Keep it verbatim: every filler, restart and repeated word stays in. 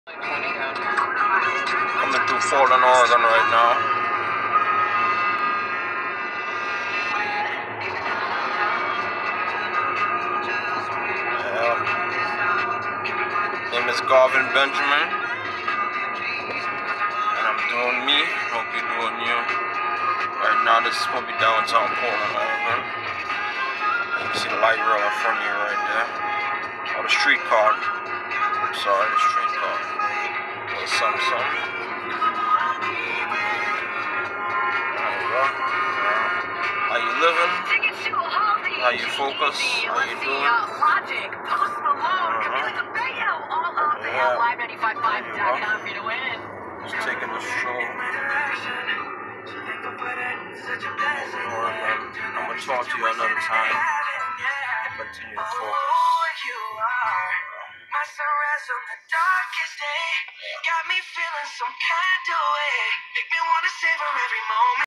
Coming through Portland, Oregon right now. Yeah. Name is Garvin Benjamin. And I'm doing me. Hope you're doing you. Right now, this is gonna be downtown Portland, Oregon. You can see the light rail in front of you right there. Oh, the streetcar. I'm sorry, the streetcar. Little something, something. There you go. How you living? How you focus? How you doing? Uh-huh. Yeah. Just taking the stroll. Alright, I'm gonna talk to you another time. Continue to focus. My sunrise on the darkest day got me feeling some kind of way. Make me wanna savor every moment.